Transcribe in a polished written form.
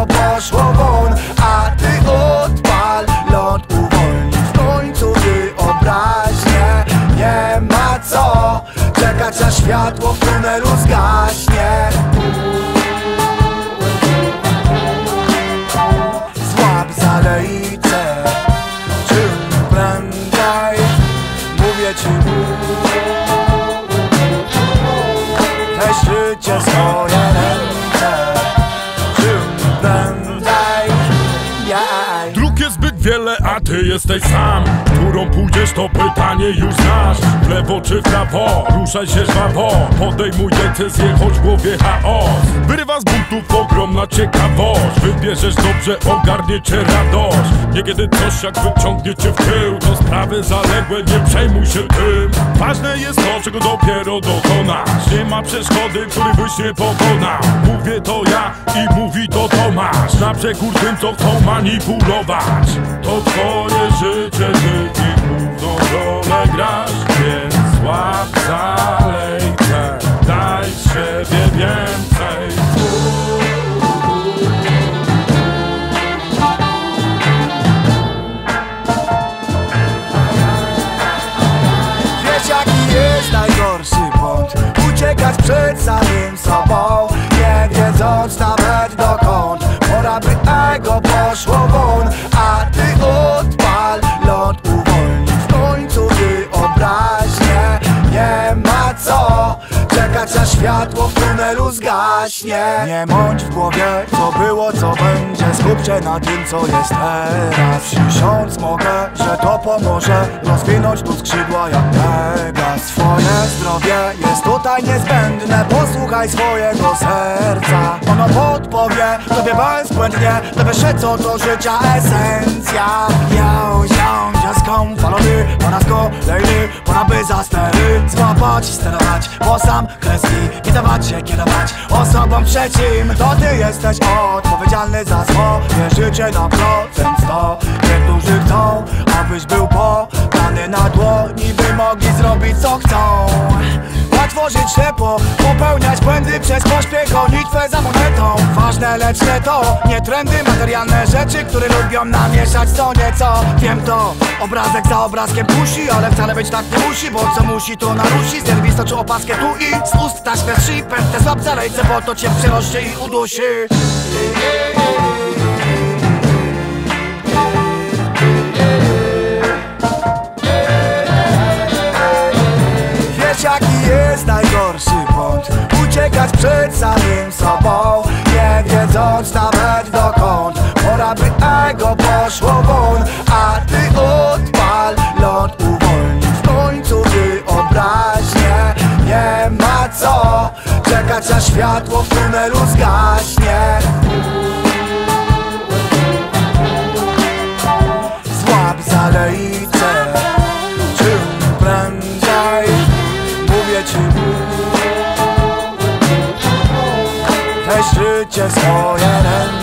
ego poszło won, a ty odpal, lot uwolni w końcu wyobraźnię. Nie ma co czekać, aż światło w tunelu zgaśnie. Złap zalejce, czym prędzej, mówię ci, weź życie w swoje ręce, czym prędzej. Dróg jest zbyt wiele, a ty jesteś sam. Którą pójdziesz, to pytanie już znasz. W lewo czy w prawo, ruszaj się żwawo. Podejmuj decyzję, choć w głowie chaos. Wyrywa z butów ogromna ciekawość. Wybierzesz dobrze, ogarnie cię radość. Niekiedy coś jak wyciągnie cię w tył. To sprawy zaległe, nie przejmuj się tym. Ważne jest to, czego dopiero dokonasz. Nie ma przeszkody, której byś nie pokonał. Mówię to ja i mówi to Tomasz. Na przekór tym, co chcą manipulować. To twoje życie, ty i główną rolę grasz. Więc złap zalejce, daj z siebie więcej. Wiesz jaki jest najgorszy błąd? Uciekać przed samym sobą, nie wiedząc nawet dokąd. Pora by ego poszło won, a ty odpal, lot uwolni w końcu wyobraźnię. Nie ma co czekać, aż światło w tunelu zgaśnie. Nie mądź w głowie, co było, co będzie. Skup się na tym, co jest teraz. Przysiąc mogę, że to pomoże rozwinąć tu skrzydła jak Pegas. Swoje zdrowie jest tutaj niezbędne. Posłuchaj swojego serca, ono podpowie tobie bezbłędnie. Dowiesz się, co to życia esencja. Dziaską falony, po raz kolejny pora by za stery złapać i sterować, bo sam kreski nie dawać się kierować osobom trzecim. To ty jesteś odpowiedzialny za swoje życie na procent 100. Niektórzy chcą, abyś był podany na dłoni, by mogli zrobić co chcą. Łatwo żyć ślepo, popełniać błędy przez pośpiech, gonitwę za monetą. Ważne lecz nie to, nie trendy, materialne rzeczy, które lubią namieszać co nieco. Wiem to, obrazek za obrazkiem kusi, ale wcale być tak nie musi, bo co musi to narusi. Zerwij stoczył opaskę tu i z ust taśmę wsi. Pętę złap za lejce, bo to cię przerośnie i udusi. Wiesz jaki jest najgorszy błąd? Uciekać przed samym sobą, nie wiedząc nawet dokąd. Pora by ego poszło won, a ty odpal, lot uwolni w końcu wyobraźnię. Nie ma co czekać, aż światło w tunelu zgaśnie. Złap zalejce, czym prędzej, mówię ci, weź życie w swoje ręce.